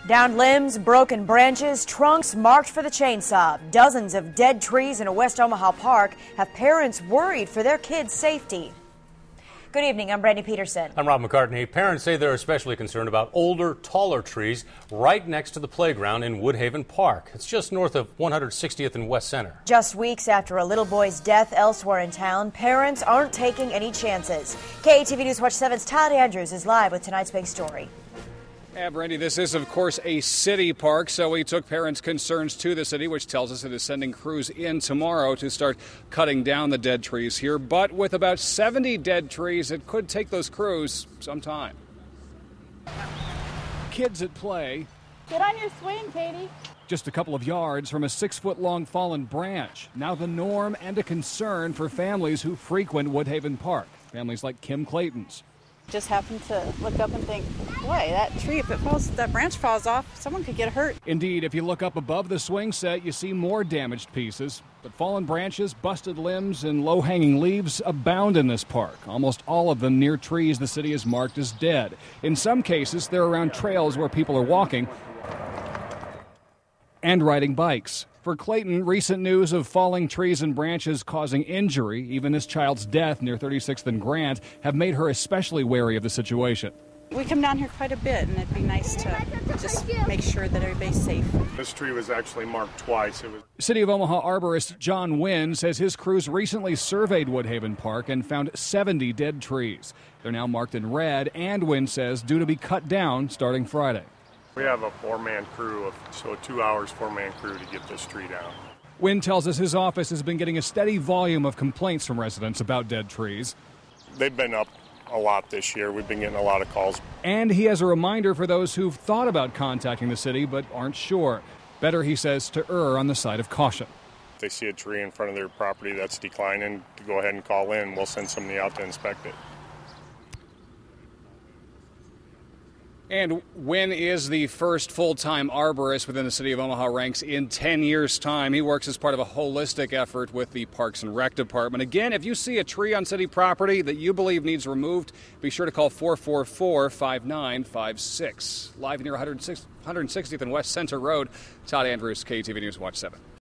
Downed limbs, broken branches, trunks marked for the chainsaw. Dozens of dead trees in a West Omaha park have parents worried for their kids' safety. Good evening, I'm Brandy Peterson. I'm Rob McCartney. Parents say they're especially concerned about older, taller trees right next to the playground in Woodhaven Park. It's just north of 160th and West Center. Just weeks after a little boy's death elsewhere in town, parents aren't taking any chances. KATV News Watch 7's Todd Andrews is live with tonight's big story. Yeah, Brandy, this is, of course, a city park, so we took parents' concerns to the city, which tells us it is sending crews in tomorrow to start cutting down the dead trees here. But with about 70 dead trees, it could take those crews some time. Kids at play. Get on your swing, Katie. Just a couple of yards from a 6-foot-long fallen branch. Now the norm and a concern for families who frequent Woodhaven Park. Families like Kim Clayton's. Just happened to look up and think, boy, that tree, if it falls, that branch falls off, someone could get hurt. Indeed, if you look up above the swing set, you see more damaged pieces. But fallen branches, busted limbs, and low-hanging leaves abound in this park. Almost all of them near trees the city has marked as dead. In some cases, they're around trails where people are walking and riding bikes. For Clayton, recent news of falling trees and branches causing injury, even this child's death near 36th and Grant, have made her especially wary of the situation. We come down here quite a bit, and it'd be nice to just make sure that everybody's safe. This tree was actually marked twice. City of Omaha arborist John Wynn says his crews recently surveyed Woodhaven Park and found 70 dead trees. They're now marked in red, and Wynn says due to be cut down starting Friday. We have a four-man crew, so 2 hours, four-man crew to get this tree down. Wynn tells us his office has been getting a steady volume of complaints from residents about dead trees. They've been up a lot this year. We've been getting a lot of calls. And he has a reminder for those who've thought about contacting the city but aren't sure. Better, he says, to err on the side of caution. If they see a tree in front of their property that's declining, to go ahead and call in. We'll send somebody out to inspect it. And Wynn is the first full-time arborist within the City of Omaha ranks in 10 years' time. He works as part of a holistic effort with the Parks and Rec Department. Again, if you see a tree on city property that you believe needs removed, be sure to call 444-5956. Live near 160th and West Center Road, Todd Andrews, KATV News Watch 7.